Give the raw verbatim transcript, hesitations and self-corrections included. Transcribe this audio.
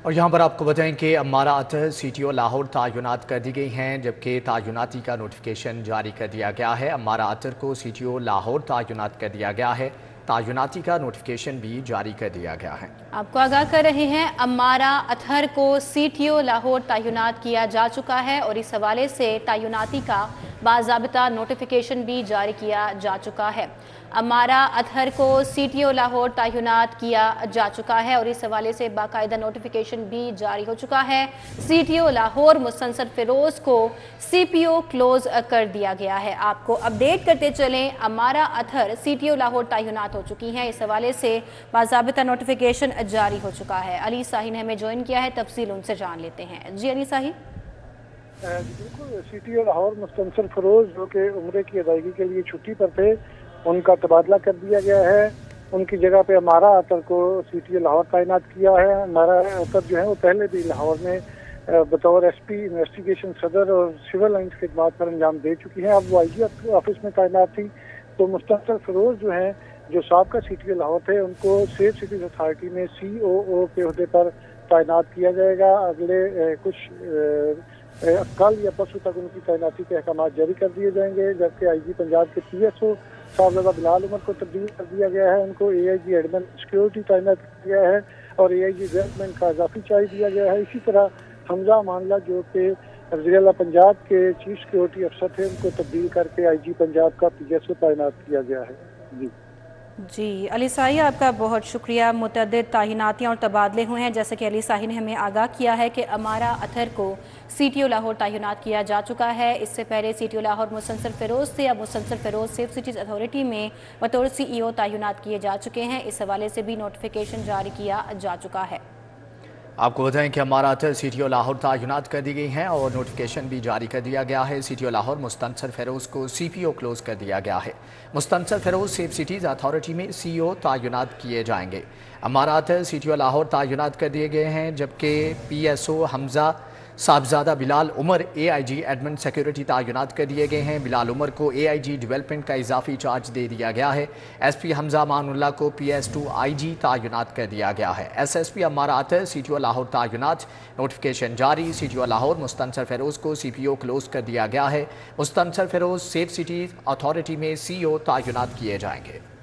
اور یہاں پر آپ کو بتائیں کہ امارہ Athar C T O Lahore تعینات کر دی گئی ہیں، جبکہ تعیناتی کا نوٹیفیکیشن جاری کر دیا گیا ہے۔ امارہ اطہر کو سی ٹی او لاہور تعینات کر دیا گیا ہے، تعیناتی کا نوٹیفیکیشن بھی جاری کر دیا گیا ہے۔ آپ کو آگاہ کر رہے ہیں، امارہ اطہر کو سی ٹی او لاہور تعینات کیا جا چکا ہے اور اس حوالے سے تعیناتی کا باضابطہ نوٹیفیکیشن بھی جاری کیا جا چکا ہے۔ امارہ اطہر کو سی ٹی او لاہور تعینات کیا جا چکا ہے اور اس حوالے سے باقاعدہ نوٹیفیکیشن بھی جاری ہو چکا ہے۔ C T O Lahore Mustansar Feroze کو سی پی او کلوز کر دیا گیا ہے۔ آپ کو اپڈیٹ کرتے چلیں، امارہ Athar C T O Lahore تعینات ہو چکی ہیں، اس حوالے سے باضابطہ نوٹیفیکیشن جاری ہو چکا ہے۔ علی ساہی نے ہمیں جوائن کیا ہے، تفصیل ان سے جان لیتے ہیں۔ جی علی ساہی۔ بالکل، C T O Lahore Mustansar Feroze جو کہ عمرے کی ادائیگی کے لیے چھٹی پر تھے، ان کا تبادلہ کر دیا گیا ہے۔ ان کی جگہ پہ امارہ اطہر کو سی ٹی او لاہور تعینات کیا ہے۔ امارہ اطہر جو ہے وہ پہلے بھی لاہور میں بطور ایس پی انویسٹیگیشن صدر اور سول لائنز خدمات پر انجام دے چکی ہیں۔ اب وہ آئی جی آفس میں تعینات تھی، تو مستنصر فیروز جو ہیں جو سابقہ سی ٹی او لاہور تھے، ان کو سیف سٹیز اتھارٹی میں سی او او کے عہدے پر تعینات کیا جائے گا۔ اگلے کچھ کل یا پرسوں تک ان کی تعیناتی کے احکامات جاری کر دیے جائیں گے، جبکہ آئی جی پنجاب کے پی ایس او صاحبزادہ بلال عمر کو تبدیل کر دیا گیا ہے۔ ان کو اے آئی جی ایڈمن سیکیورٹی تعینات کیا گیا ہے اور اے آئی جی ڈیولپمنٹ کا اضافی چارج دیا گیا ہے۔ اسی طرح حمزہ معاملہ جو کہ وزیر اعلیٰ پنجاب کے چیف سیکیورٹی افسر تھے، ان کو تبدیل کر کے آئی جی پنجاب کا پی ایس او تعینات کیا گیا ہے۔ جی جی علی ساہی، آپ کا بہت شکریہ۔ متعدد تعیناتیاں اور تبادلے ہوئے ہیں، جیسے کہ علی ساہی نے ہمیں آگاہ کیا ہے کہ امارہ اطہر کو سی ٹی او لاہور تعینات کیا جا چکا ہے۔ اس سے پہلے C T O Lahore Mustansar Feroze سے اب Mustansar Feroze safe cities authority میں بطور سی ای او تعینات کیے جا چکے ہیں۔ اس حوالے سے بھی نوٹیفیکیشن جاری کیا جا چکا ہے۔ آپ کو بتائیں کہ امارہ Athar C T O Lahore تعینات کر دی گئی ہیں اور نوٹیفیکیشن بھی جاری کر دیا گیا ہے۔ C T O Lahore Mustansar Feroze کو سی پی او کلوز کر دیا گیا ہے۔ Mustansar Feroze safe cities authority میں سی او تعینات کیے جائیں گے۔ امارہ Athar C T O Lahore تعینات کر دیے گئے ہیں، جبکہ P S O Hamza Sahibzada Bilal Umar A I G admin security تعینات کر دیے گئے ہیں۔ بلال عمر کو اے آئی جی ڈیولپمنٹ کا اضافی چارج دے دیا گیا ہے۔ ایس پی حمزہ امان اللہ کو پی ایس ٹو آئی جی تعینات کر دیا گیا ہے۔ S S P Ammara Athar C T O Lahore تعینات، نوٹیفیکیشن جاری۔ C T O Lahore Mustansar Feroze کو سی پی او کلوز کر دیا گیا ہے۔ Mustansar Feroze safe cities authority میں سی او تعینات کیے جائیں گے۔